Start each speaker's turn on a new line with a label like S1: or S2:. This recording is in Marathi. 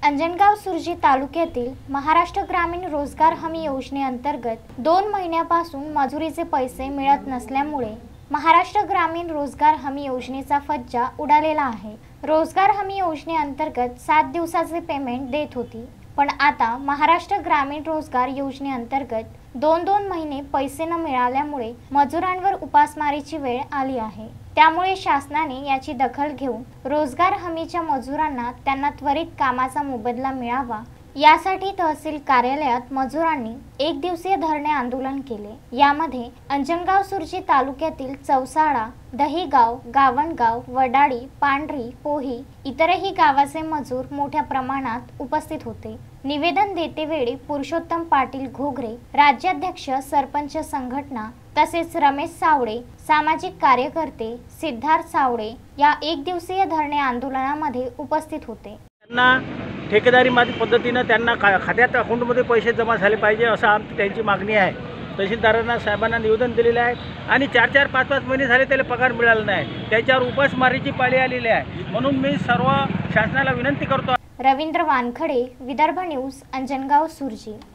S1: अंजनगाव सुर्जी तालुक्यातील महाराष्ट्र ग्रामीण रोजगार हमी योजनेअंतर्गत 2 महिन्यापासून मजुरीचे पैसे मिळत नसल्यामुळे महाराष्ट्र ग्रामीण रोजगार हमी योजनेचा फज्जा उडालेला आहे। रोजगार हमी योजनेअंतर्गत 7 दिवसाचे पेमेंट देत होती, पण आता महाराष्ट्र ग्रामीण रोजगार योजनेअंतर्गत 2 महिने पैसे न मिळाल्यामुळे मजुरांवर उपासमारीची वेळ आली आहे। त्यामुळे शासनाने याची दखल घेऊन रोजगार हमीच्या मजुरांना त्यांना त्वरित कामाचा मोबदला मिळावा यासाठी तहसील कार्यालयात मजुरांनी 1 दिवसीय धरणे आंदोलन केले। यामध्ये अंजनगाव सुर्जी तालुक्यातील चौसाळा, दहीगाव, गावणगाव, वडाळी, पांढरी, पोही इतरही गावाचे मजूर मोठ्या प्रमाणात उपस्थित होते। निवेदन देतेवेळी पुरुषोत्तम पाटील घोगरे, राज्याध्यक्ष सरपंच संघटना तसेच रमेश सावळे, सामाजिक कार्यकर्ते सिद्धार्थ सावळे या 1 दिवसीय धरणे आंदोलनामध्ये उपस्थित होते।
S2: त्यांना ठेकेदारी पद्धतीने त्यांना खात्यात अकाउंटमध्ये पैसे जमा झाले पाहिजे असं आमची त्यांची मागणी आहे। तहसीलदारांना साहेबांना निवेदन दिलेले आहे आणि 4-4, 5-5 महिने झाले त्याला पगार मिळाला नाही, त्याच्यावर उपासमारीची पाळी आलेली आहे। म्हणून मी सर्व शासनाला विनंती करतो।
S1: रवींद्र वानखडे, विदर्भ न्यूज, अंजनगाव सुर्जी।